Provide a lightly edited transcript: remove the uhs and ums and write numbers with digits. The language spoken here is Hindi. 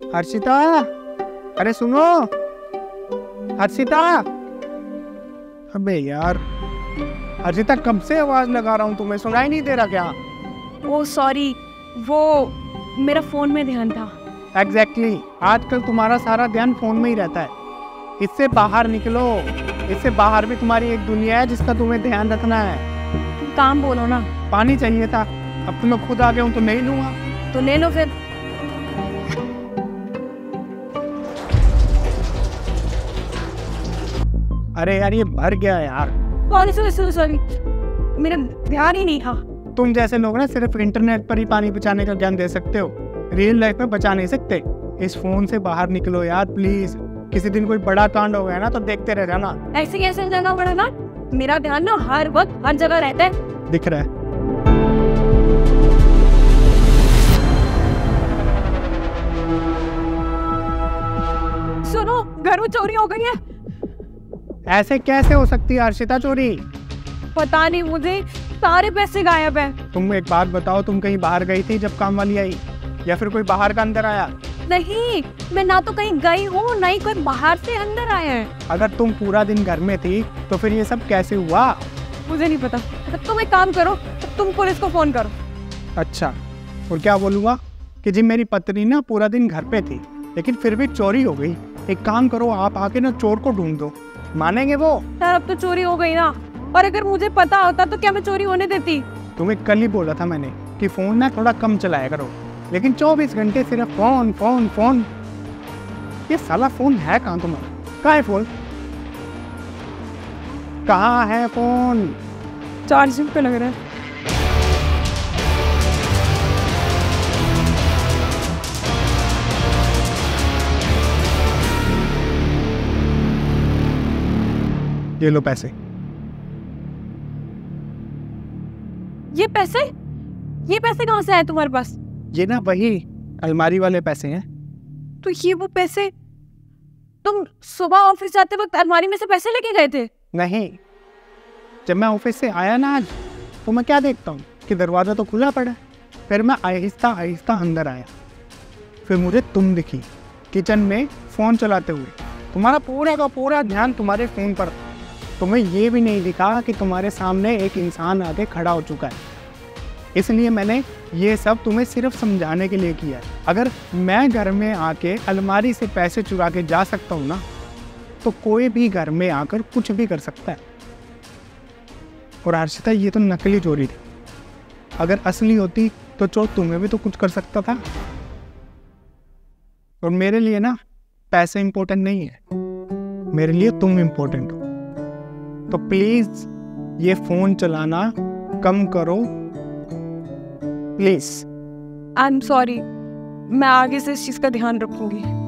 हर्षिता, अरे सुनो हर्षिता। अबे यार हर्षिता, कब से आवाज लगा रहा हूँ, तुम्हें सुनाई नहीं दे रहा क्या? ओ सॉरी, वो मेरा फोन में ध्यान था। एग्जैक्टली, आजकल तुम्हारा सारा ध्यान फोन में ही रहता है। इससे बाहर निकलो, इससे बाहर भी तुम्हारी एक दुनिया है जिसका तुम्हें ध्यान रखना है। तुम काम बोलो ना। पानी चाहिए था, अब तुम्हें खुद आ गया हूँ तो नहीं लूंगा। तो ले लो फिर। अरे यार ये भर गया यार। सॉरी, मेरा ध्यान ही नहीं था। तुम जैसे लोग ना सिर्फ इंटरनेट पर ही पानी बचाने का ज्ञान दे सकते हो, रियल लाइफ में बचा नहीं सकते। इस फोन से बाहर निकलो यार प्लीज। किसी दिन कोई बड़ा कांड हो गया ना तो देखते रह जाना। ऐसे कैसे जगह बड़ा ना, मेरा ध्यान ना हर वक्त हर जगह रहता है। दिख रहा है। सुनो, घर में चोरी हो गई है। ऐसे कैसे हो सकती है हर्षिता चोरी? पता नहीं, मुझे सारे पैसे गायब है। तुम एक बात बताओ, तुम कहीं बाहर गई थी जब काम वाली आई, या फिर कोई बाहर का अंदर आया? नहीं, मैं ना तो कहीं गई हूँ, ना ही कोई बाहर से अंदर आया है। अगर तुम पूरा दिन घर में थी तो फिर ये सब कैसे हुआ? मुझे नहीं पता। तुम एक काम करो, तुम पुलिस को फोन करो। अच्छा, और क्या बोलूँगा कि जी मेरी पत्नी ना पूरा दिन घर पे थी लेकिन फिर भी चोरी हो गई। एक काम करो, आप आके ना चोर को ढूंढ दो। मानेंगे वो? यार अब तो चोरी हो गई ना, और अगर मुझे पता होता तो क्या मैं चोरी होने देती? तुम्हें कल ही बोला था मैंने कि फोन ना थोड़ा कम चलाया करो, लेकिन 24 घंटे सिर्फ फोन फोन फोन। ये साला फोन है कहाँ तुम्हारा? कहाँ है फोन? कहाँ है फोन? चार्जिंग पे लग रहा है। ये लो पैसे। ये पैसे कहाँ से आए तुम्हारे पास? ये ना वही अलमारी वाले पैसे हैं। तो ये वो पैसे तुम सुबह ऑफिस जाते वक्त अलमारी में से पैसे लेके गए थे? नहीं, जब मैं ऑफिस से आया ना आज, तो मैं क्या देखता हूँ कि दरवाज़ा तो खुला पड़ा है। फिर मैं आहिस्ता आहिस्ता अंदर आया, फिर मुझे तुम दिखी किचन में फ़ोन चलाते हुए। तुम्हारा पूरा का पूरा ध्यान तुम्हारे फ़ोन पर। तुम्हें ये भी नहीं दिखा कि तुम्हारे सामने एक इंसान आके खड़ा हो चुका है। इसलिए मैंने ये सब तुम्हें सिर्फ समझाने के लिए किया है। अगर मैं घर में आके अलमारी से पैसे चुरा के जा सकता हूँ ना, तो कोई भी घर में आकर कुछ भी कर सकता है। और हर्षिता, ये तो नकली चोरी थी। अगर असली होती तो चोर तुम्हें भी तो कुछ कर सकता था। और मेरे लिए ना पैसे इंपॉर्टेंट नहीं है, मेरे लिए तुम इंपॉर्टेंट हो। तो प्लीज ये फोन चलाना कम करो प्लीज। आई एम सॉरी, मैं आगे से इस चीज का ध्यान रखूंगी।